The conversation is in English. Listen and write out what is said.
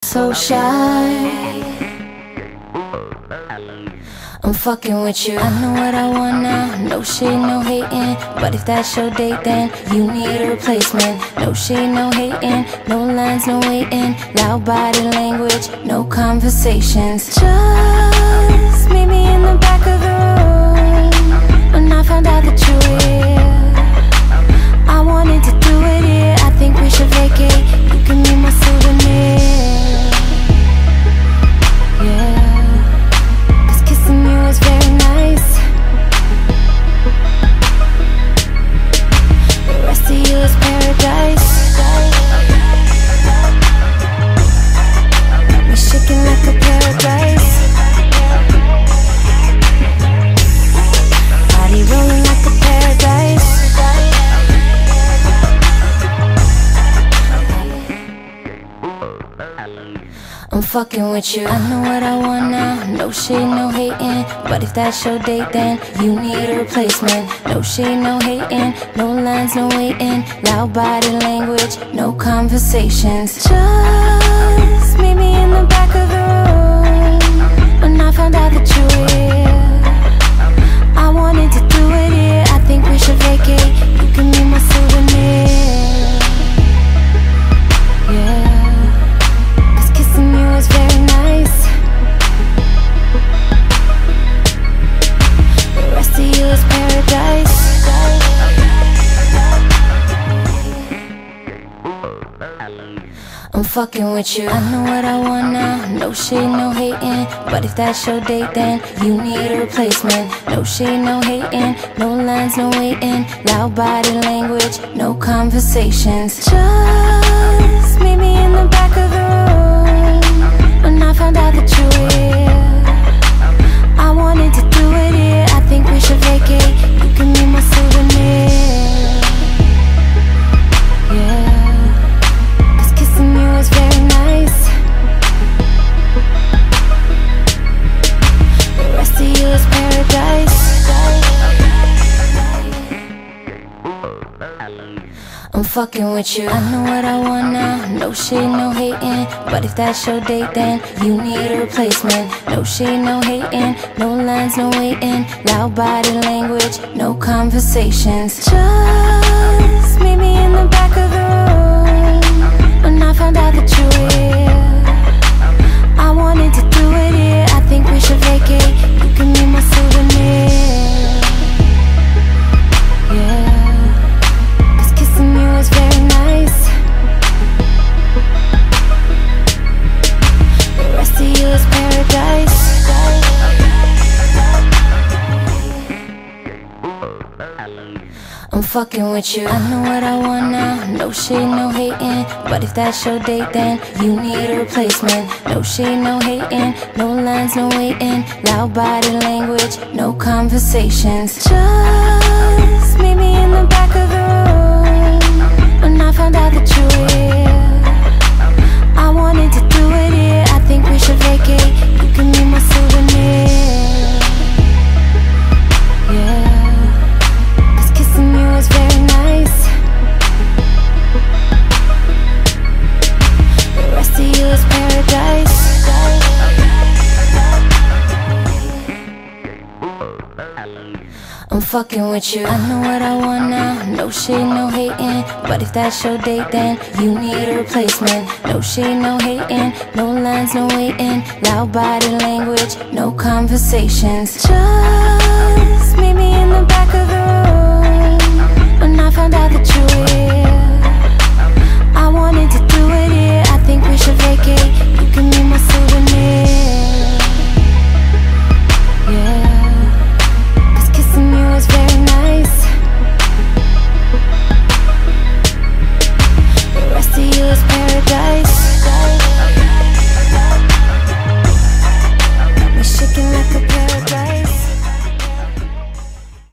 so shy. I'm fucking with you. I know what I want now. No shade, no hating. But if that's your date, then you need a replacement. No shade, no hating. No lines, no waiting. Loud body language, no conversations. Just meet me in the back of the room. When I found out that you were here, I wanted to do it here. I think we should vacate. You can be my souvenir. Yeah. You was very nice. The rest of you is paradise. Got me shaking like a paradise. Body rolling like a paradise. I'm fucking with you. I know what I want now. No shade, no hating. But if that's your date, then you need a replacement. No shade, no hating. No lines, no waiting. Loud body language, no conversations. Just meet me in the back of the room. When I found out that you were here, I wanted to do it here. I think we should vacate. You can be my souvenir. Yeah. You was very nice. The rest of you is paradise. I'm fucking with you. I know what I want now. No shade, no hating. But if that's your date, then you need a replacement. No shade, no hating. No lines, no waiting. Loud body language, no conversations. Just meet me in the back of the room. When I found out that you were here, I wanted to do it here. I think we should vacate. You can be my souvenir. Yeah. Cause kissing you was very nice. The rest of you is paradise. I'm fucking with you. I know what I want now. No shade, no hating. But if that's your date, then you need a replacement. No shade, no hating. No lines, no waiting. Loud body language, no conversations. Just meet me in the back of the room. When I found out that you were here, I wanted to do it here. I think we should vacate. You can be my souvenir. Yeah. You was very nice. The rest of you is paradise. I'm fucking with you. I know what I want now. No shade, no hating. But if that's your date, then you need a replacement. No shade, no hating. No lines, no waiting. Loud body language, no conversations. Just meet me in the back of the room. When I found out that you were here, I wanted to do it here. I think we should vacate. You can be my souvenir. Yeah. Cause kissing you was very nice. The rest of you is paradise. I'm fucking with you. I know what I want now. No shade, no hating. But if that's your date, then you need a replacement. No shade, no hating. No lines, no waiting. Loud body language, no conversations. Just meet me in the back of the